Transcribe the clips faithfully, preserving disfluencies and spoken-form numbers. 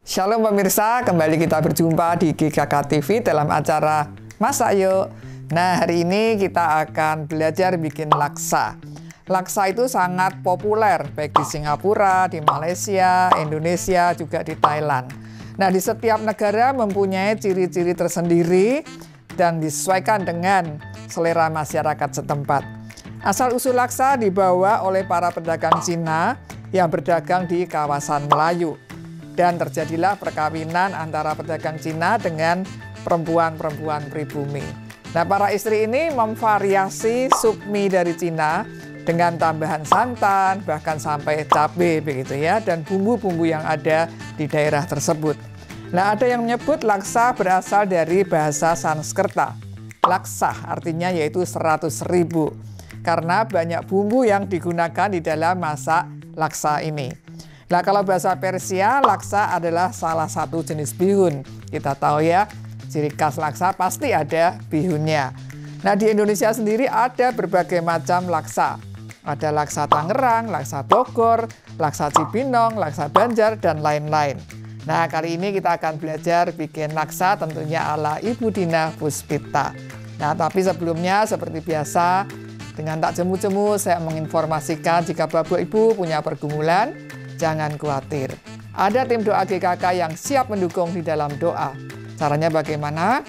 Shalom pemirsa, kembali kita berjumpa di G K K T V dalam acara Masak Yuk. Nah, hari ini kita akan belajar bikin laksa. Laksa itu sangat populer baik di Singapura, di Malaysia, Indonesia, juga di Thailand. Nah, di setiap negara mempunyai ciri-ciri tersendiri dan disesuaikan dengan selera masyarakat setempat. Asal-usul laksa dibawa oleh para pedagang Cina yang berdagang di kawasan Melayu. Dan terjadilah perkawinan antara pedagang Cina dengan perempuan-perempuan pribumi. Nah, para istri ini memvariasi sup mie dari Cina dengan tambahan santan, bahkan sampai cabai begitu ya, dan bumbu-bumbu yang ada di daerah tersebut. Nah, ada yang menyebut laksa berasal dari bahasa Sanskerta. Laksa artinya yaitu seratus ribu, karena banyak bumbu yang digunakan di dalam masak laksa ini. Nah, kalau bahasa Persia, laksa adalah salah satu jenis bihun. Kita tahu ya, ciri khas laksa pasti ada bihunnya. Nah, di Indonesia sendiri ada berbagai macam laksa. Ada laksa Tangerang, laksa Bogor, laksa Cibinong, laksa Banjar, dan lain-lain. Nah, kali ini kita akan belajar bikin laksa tentunya ala Ibu Dina Puspita. Nah, tapi sebelumnya seperti biasa, dengan tak jemu-jemu saya menginformasikan jika Bapak Ibu punya pergumulan, jangan khawatir. Ada tim doa G K K yang siap mendukung di dalam doa. Caranya bagaimana?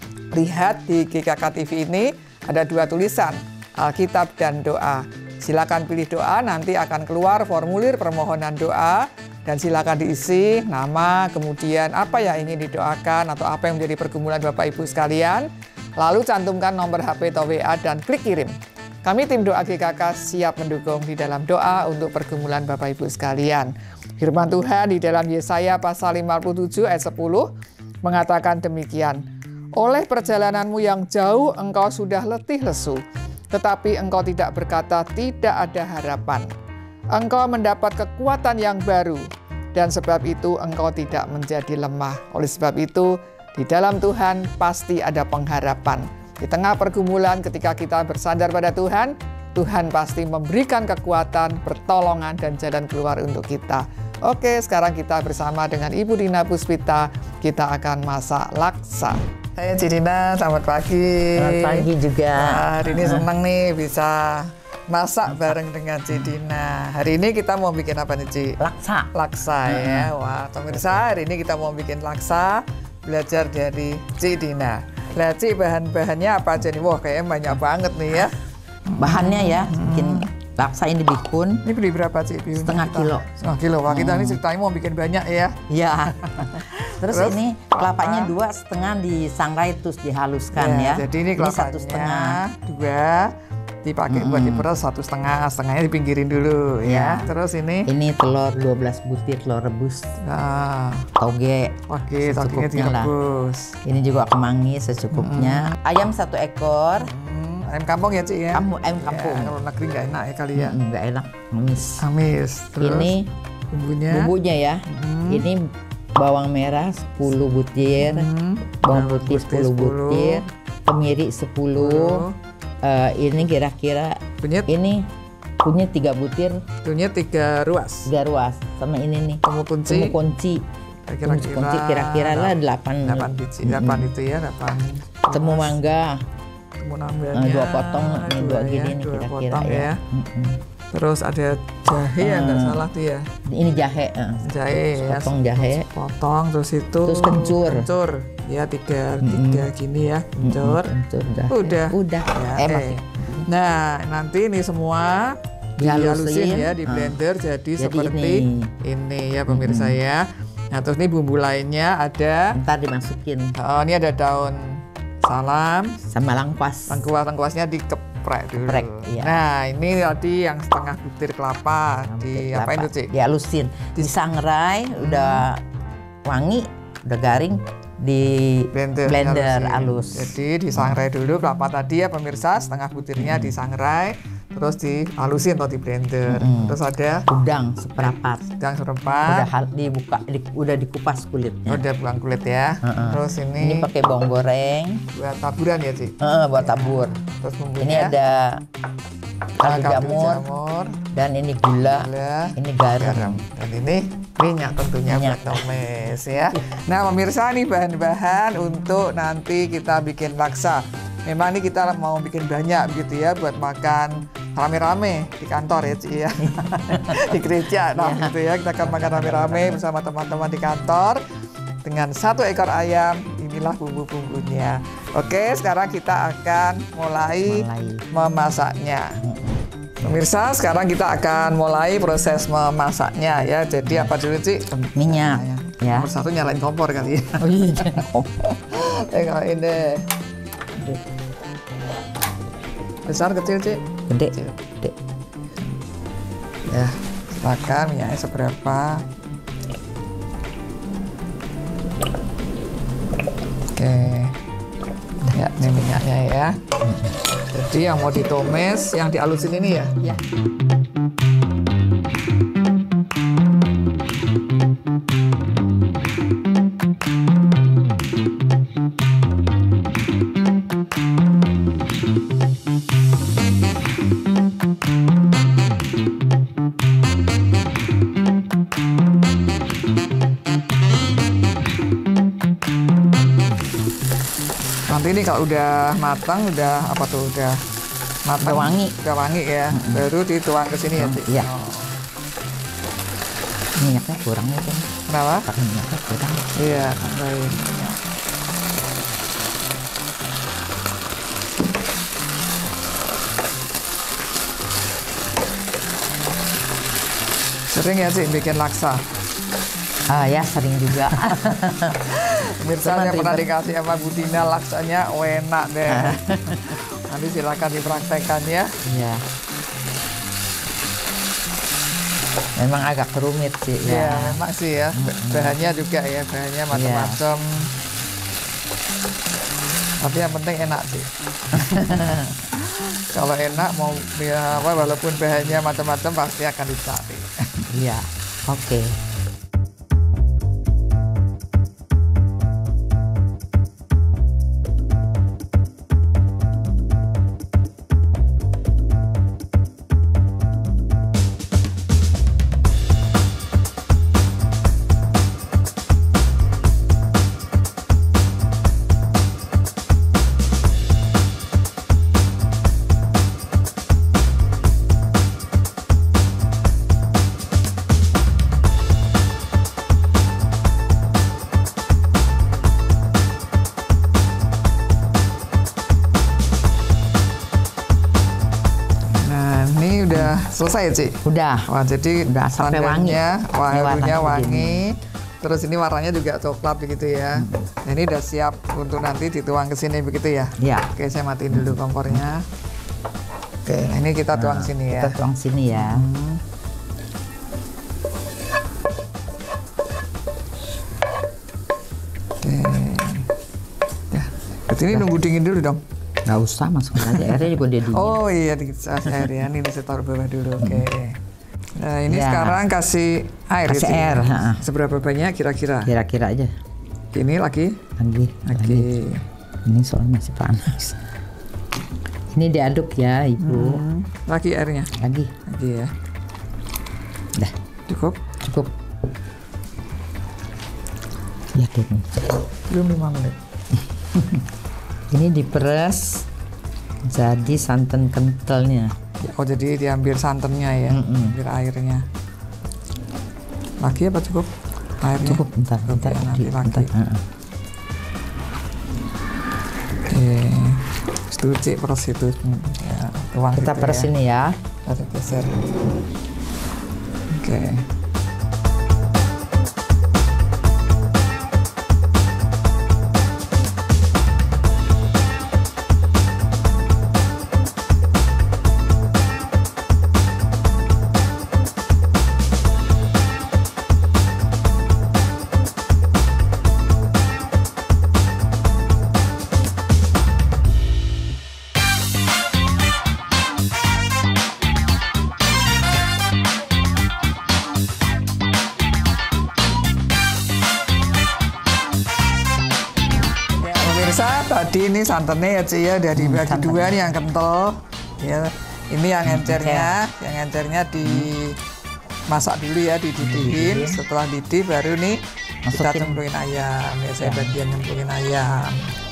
Lihat di G K K T V ini ada dua tulisan, Alkitab dan doa. Silakan pilih doa, nanti akan keluar formulir permohonan doa. Dan silakan diisi nama, kemudian apa yang ingin didoakan atau apa yang menjadi pergumulan Bapak Ibu sekalian. Lalu cantumkan nomor H P atau W A dan klik kirim. Kami tim doa G K K siap mendukung di dalam doa untuk pergumulan Bapak Ibu sekalian. Firman Tuhan di dalam Yesaya pasal lima puluh tujuh ayat sepuluh mengatakan demikian. Oleh perjalananmu yang jauh engkau sudah letih lesu, tetapi engkau tidak berkata tidak ada harapan. Engkau mendapat kekuatan yang baru, dan sebab itu engkau tidak menjadi lemah. Oleh sebab itu, di dalam Tuhan pasti ada pengharapan. Di tengah pergumulan ketika kita bersandar pada Tuhan, Tuhan pasti memberikan kekuatan, pertolongan, dan jalan keluar untuk kita. Oke, sekarang kita bersama dengan Ibu Dina Puspita, kita akan masak laksa. Saya Ci Dina, selamat pagi. Selamat pagi juga. Nah, hari ini senang nih bisa masak bareng dengan Ci Dina. Hari ini kita mau bikin apa nih, Ci? Laksa. Laksa ya. Wah, pemirsa, hari ini kita mau bikin laksa, belajar dari Ci Dina. Nah, Ci, bahan-bahannya apa aja nih? Wah, kayaknya banyak banget nih ya. Bahannya ya, bikin laksa ini bihun. Ini beli berapa, Ci? Bihun Setengah kita? kilo. Setengah kilo. Wah, kita Hmm. ini ceritanya mau bikin banyak ya. Iya. Terus, Terus, ini kelapanya dua setengah disangrai terus dihaluskan ya. Jadi ini kelapanya satu setengah. dua dipakai Hmm. buat diperas satu setengah, setengahnya dipinggirin dulu ya. Ya. Terus ini, Ini telur dua belas butir telur rebus. nah, Toge. oke, toginya secukupnya lah. direbus. Ini juga kemangi secukupnya. Ayam satu ekor. Hmm, ayam kampung ya, Ci ya? Kamu ayam kampung. Ya, kalau negeri nggak enak ya kali ya. Mm, nggak enak, amis. Amis. Terus Ini bumbunya. bumbunya ya. Hmm. Ini bawang merah sepuluh butir. Hmm. Bawang putih sepuluh butir, kemiri sepuluh. Uh, ini kira-kira Kunyit, ini kunyit tiga butir, kunyit tiga ruas. tiga ruas, sama ini nih Temu kunci. temu kunci, temu Kira-kira kunci kira-kira lah delapan. delapan biji, delapan itu ya, delapan. Temu mangga, Temu nambahnya. uh, dua potong, ini dua ya, gini nih dua kira-kira potong ya. Mm-mm. Terus ada jahe ya, nggak Hmm. salah tuh ya. Ini jahe, uh. Jahe ya. potong jahe, Potong terus itu. Terus kencur. Kencur. Ya tiga, Mm-mm. tiga gini ya. Kencur. kencur jahe. Udah. Udah. Ya, eh oke. masih Nah, nanti ini semua Dihalusin. dihalusin ya di Ah. blender jadi, Jadi seperti ini. ini, ya pemirsa ya. Nah, terus ini bumbu lainnya ada. ntar dimasukin Oh, ini ada daun salam. sama lengkuas. Lengkuas-lengkuasnya dikeprek dulu. Keprek, iya. Nah, ini tadi yang setengah butir kelapa di Kelapa. apain tuh, Ci? Dihalusin, disangrai, udah wangi, udah garing, di Blender, blender dihalusin. halus. Jadi disangrai dulu kelapa tadi ya pemirsa, setengah butirnya disangrai, terus dihalusin atau di blender. Mm-mm. Terus ada Udang seperempat, udang udah seperempat, hal, dibuka, di, udah dikupas kulitnya. udah buang kulit ya. Heeh. Terus ini, Ini pakai bawang goreng, buat taburan ya, Ci? eh, buat tabur. Terus bumbunya Ini ada kaldu kaldu jamur, jamur, dan ini gula, gula, ini garam. garam. Dan ini minyak tentunya Minyak. buat tumis ya. Nah pemirsa, ini bahan-bahan untuk nanti kita bikin laksa. Memang ini kita mau bikin banyak gitu ya buat makan rame-rame di kantor ya Ci ya. Di gereja nah gitu ya, kita akan makan rame-rame bersama teman-teman di kantor dengan satu ekor ayam. Inilah bumbu-bumbunya. Oke, sekarang kita akan mulai, Mulai. memasaknya. Pemirsa, sekarang kita akan mulai proses memasaknya ya. Jadi apa dulu Ci? Minyak, ya. Nomor satu nyalain kompor kali ya. Oh iya. Tengok ini. Besar kecil Ci? Gede, Kecil. gede. Ya, silakan minyaknya seberapa. Oke. Ya, ini minyaknya ya. Jadi yang mau ditumis, yang dihalusin ini ya? Ya. Nanti ini kalau udah matang, udah apa tuh, udah matang, Udah wangi. udah wangi ya, baru dituang ke sini ya, Ci? Iya. Oh. Minyaknya kurang ya, Bang. Kenapa? Pakai minyaknya kurang. Iya, tambahin minyak. Sering ya sih bikin laksa. Ah ya, sering juga. Pemirsa Cuman yang pernah ribet. dikasih sama Bu Dina laksanya enak deh. Nanti silakan dipraktekkan ya. Iya. Memang agak rumit sih Iya, ya. memang sih ya. Bahannya juga ya, bahannya macam-macam. Tapi yang penting enak sih. Kalau enak mau ya, apa, walaupun bahannya macam-macam pasti akan dicari. Iya. Oke. Nah, ini udah selesai, Ci. Udah. Wah, jadi Udah sampai wangi. santannya, wah, Ini harunya warnanya wangi. Terus ini warnanya juga coklat begitu ya. Nah, ini udah siap untuk nanti dituang ke sini begitu ya. Ya. Oke, saya matiin dulu kompornya. Oke, nah ini kita tuang sini ya. Kita tuang sini ya. Oke. Ya. Berarti ini nunggu dingin dulu dong. Nggak usah, masukin aja airnya juga dia dingin. Oh iya, dikit air ya. Ini saya taruh bawah dulu. Oke. Nah, ini Ya. sekarang kasih air Kasih ya, Ci? air, ha. Seberapa banyak kira-kira? Kira-kira aja. Ini lagi. Lagi. Oke. Lagi. Ini soalnya masih panas. Ini diaduk ya, Ibu. Hmm, lagi airnya. Lagi. Lagi ya. Dah, Cukup? cukup. Ya, Dek. Belum lima menit. Ini diperes jadi santan kentalnya. Oh, jadi diambil santannya ya, Mm-mm. ambil airnya. Lagi apa cukup? Airnya? Cukup, bentar, Cukup bentar, ya, nanti di- lagi. bentar. Heeh. Oke. Itu Ci, peres itu. Ya, tuang Kita gitu peres ya. ini ya. Ada geser. Oke. Ya, pemirsa, tadi ini santannya ya Ci ya, udah dibagi santan. dua nih yang kental. Ya, Ini yang encernya, yang encernya dimasak dulu ya, dididihin. Setelah didih baru nih kita cemplungin ayam. Ya, saya bagian cemplungin ayam.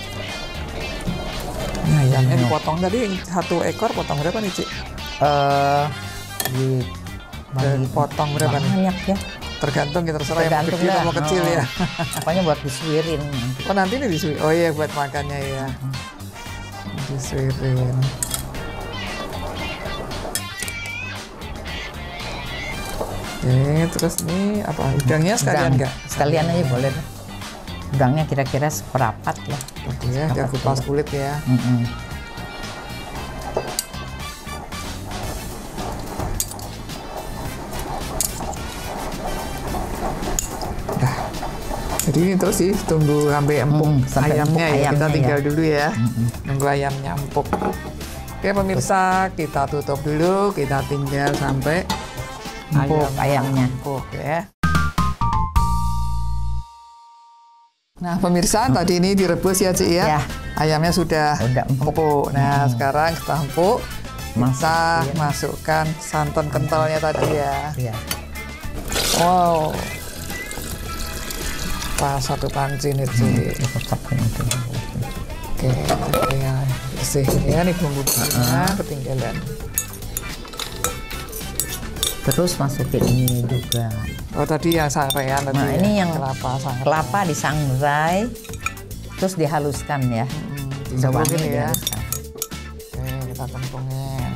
Ini ayamnya dipotong tadi satu ekor, potong berapa nih, Cik? Eh, di potong berapa nih? Banyak ya. Tergantung ya, terserah yang mau Tergantung gede lah. atau mau kecil Oh. ya. Pokoknya buat disuirin nanti. Oh nanti ini disuir. Oh iya buat makannya ya. Disuirin. Oke, terus ini apa? Udangnya sekalian Udang. nggak? Sekalian aja boleh. Udangnya kira-kira seperapat ya. Oke ya, dia kupas kulit ya. Mm-mm. Nah, jadi ini terus sih tunggu sampai empuk Mm, sampai ayamnya empuk ya. Kita ayamnya tinggal ya. dulu ya. Nunggu ayamnya empuk. Oke pemirsa, kita tutup dulu. Kita tinggal sampai Empuk ayamnya. empuk ya. Nah pemirsa, tadi ini direbus ya Cik ya. Ya. Ayamnya sudah Udah empuk. empuk. Nah sekarang setelah empuk, kita Masukin. masukkan santan kentalnya tadi ya. Iya. Wow. Pas satu panci nih Cik. Tetap itu. Oke, oke ya. Bersih ya nih bumbu-bumbunya ketinggalan. Terus masukin ini juga. Oh tadi yang sangrai tadi. Nah, ya. ini yang kelapa sangrai. Kelapa disangrai, terus dihaluskan ya. Hmm, Bawangnya dicemplungin ya. dihaluskan. Oke, kita cemplungin.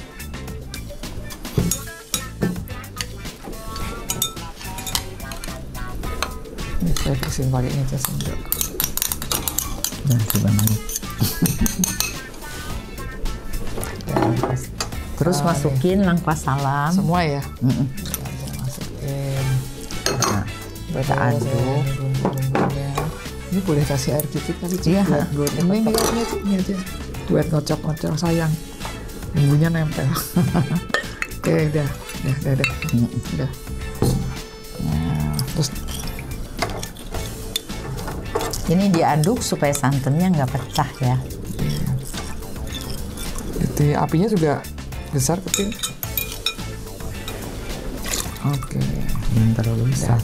Ini saya bersihin pakai ini aja sendok. Nah, gimana nih? Terus masukin langkah salam. Semua ya. Mm-mm. Langsung masukin. Nah, kita Terus, aduk. ini bumbu-bumbunya. Ini boleh kasih air dikit kali Cik, Iya. buat goreng. Ini ini ini Cik, ini aja. Buat ngocok-ngocok sayang. Bumbunya nempel. Oke, udah. Udah, udah, udah. Udah. Nah, terus Ini diaduk supaya santannya nggak pecah ya. jadi apinya juga besar kecil. Oke. Jangan terlalu besar.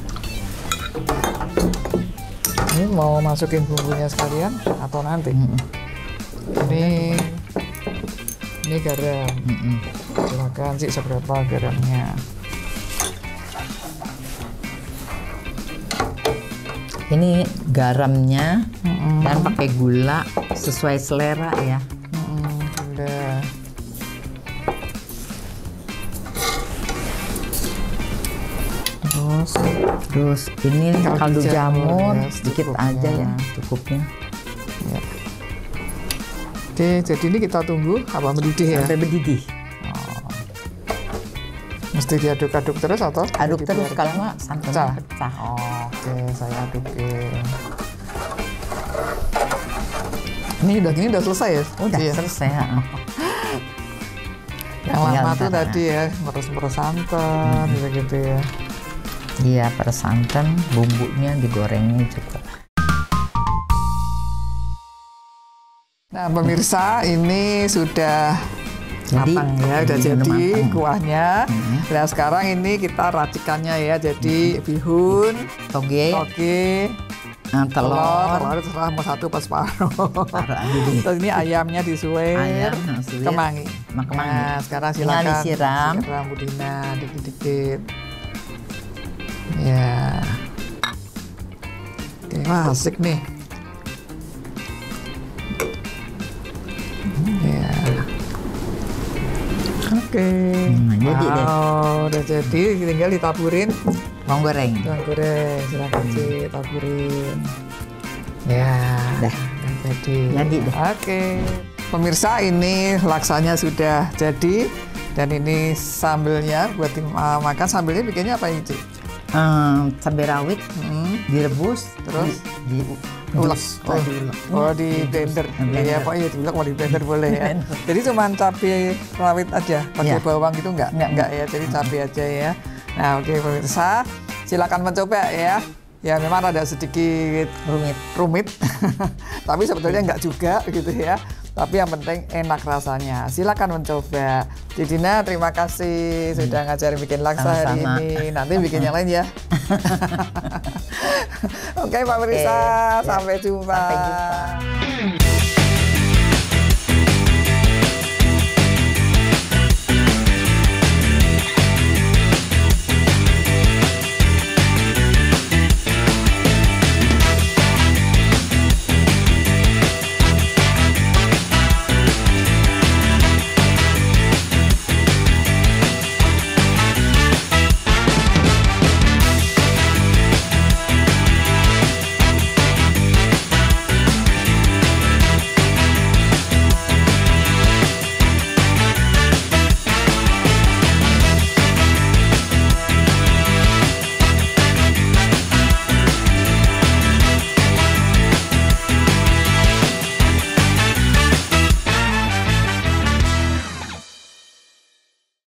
Ini mau masukin bumbunya sekalian atau nanti? Ini ini garam. Mm-mm. Silakan sih seberapa garamnya. Ini garamnya Mm-mm. dan pakai gula sesuai selera ya. Mm-mm, udah. Terus Terus ini Kaldu kaldu jamur, jamur ya, sedikit secukupnya. aja ya, cukupnya. ya. Oke, jadi ini kita tunggu apa mendidih ya? Sampai mendidih. Mesti diaduk-aduk terus atau? Aduk terus dibiarkan? kalau nggak santannya Pecah. pecah. Oh. Oke, saya adukin. Ini udah gini udah selesai ya? Udah Iya. selesai. ya. Yang Tinggal lama tuh ntar, tadi ya, meres-meres santan gitu-gitu ya. Iya, per santan, bumbunya digorengnya juga. Nah pemirsa, ini sudah Jadi, matang ya, udah jadi jadi matang. kuahnya. Nah sekarang ini kita racikannya ya, jadi bihun, Toge, toge, eh, telur, telur, telur terserah mau satu pas separuh. taruh aja deh. Terus ini ayamnya disuir, Ayam, nah, suwir. kemangi. Sama kemangi. Nah sekarang Tinggal silakan disiram. siram Bu Dina dikit-dikit. Ya. Oke, wah asik nih. Ya. Oke. Hmm, jadi deh. Wow, udah jadi, tinggal ditaburin. Bawang goreng. Bawang goreng, silakan sih taburin. Ya, Dah. udah jadi. Jadi deh. Oke. Pemirsa, ini laksanya sudah jadi dan ini sambelnya buat tim- uh, makan. Sambelnya bikinnya apa ini, Cik? Eh, cabai rawit Hmm. direbus, Terus? di, di Ulek. Oh, Oh, diulek. oh di blender. blender. Iya, Pak, iya diulek mau di blender boleh ya. Blender. Jadi cuma cabai rawit aja, pakai Iya. bawang gitu enggak? Enggak. Enggak ya, jadi cabai aja ya. Nah, oke pemirsa, silakan mencoba ya. Ya memang ada sedikit rumit. rumit, tapi sebetulnya enggak juga gitu ya. Tapi yang penting enak rasanya. Silakan mencoba. Didina, terima kasih sudah ngajarin bikin laksa hari Sama-sama. ini. Nanti bikin yang lain ya. Oke Pak Mirsa, Oke, ya. sampai jumpa. Sampai jumpa.